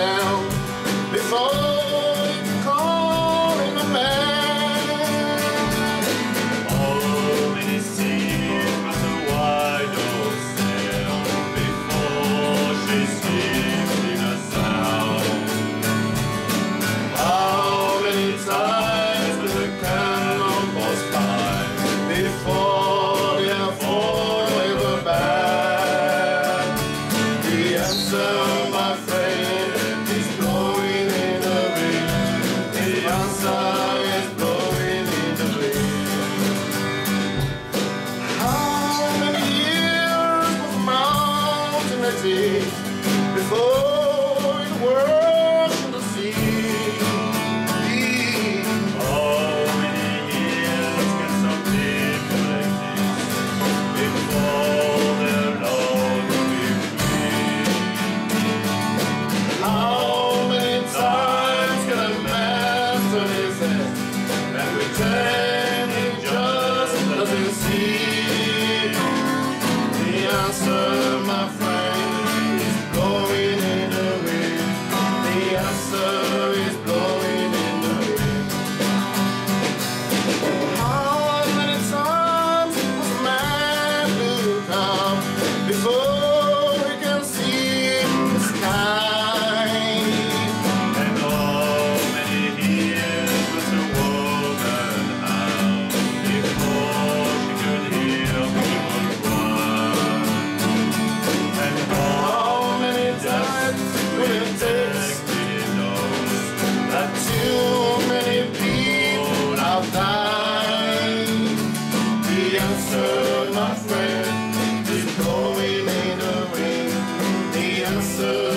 down before you can call him a man. Oh, many seas must the wide old sail before she sinks in a sound. How many times will the cannonballs fly before they are forever back? The answer, my friend, is blowing in the wind. The answer is blowing in the wind. How many years was the mountain at sea before it washed in the sea? Oh, many years can some people exist before their Lord will be free? How many times can a man turn his head and pretend he just doesn't see? The answer, my friend, is blowing in the wind. The answer is blowing in the wind. How many times must a man look up before he can see the sky? And oh, many years must a woman have before she could hear people cry? And How many times will it take really knows that too many people have died? The answer, my friend, is blowing in the wind. The answer